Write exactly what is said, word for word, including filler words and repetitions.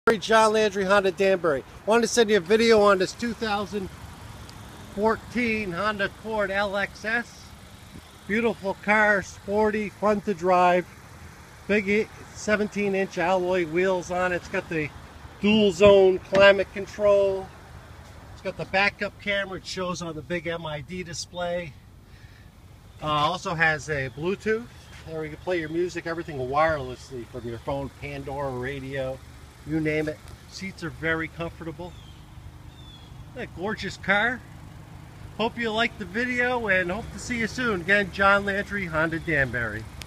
John Landry, Honda Danbury. Wanted to send you a video on this two thousand fourteen Honda Accord L X S. Beautiful car, sporty, fun to drive. Big seventeen inch alloy wheels on it. It's got the dual zone climate control. It's got the backup camera. It shows on the big M I D display. Uh, also has a Bluetooth. There you can play your music, everything wirelessly from your phone, Pandora, radio, you name it. Seats are very comfortable. A gorgeous car. Hope you liked the video and hope to see you soon. Again, John Landry, Honda Danbury.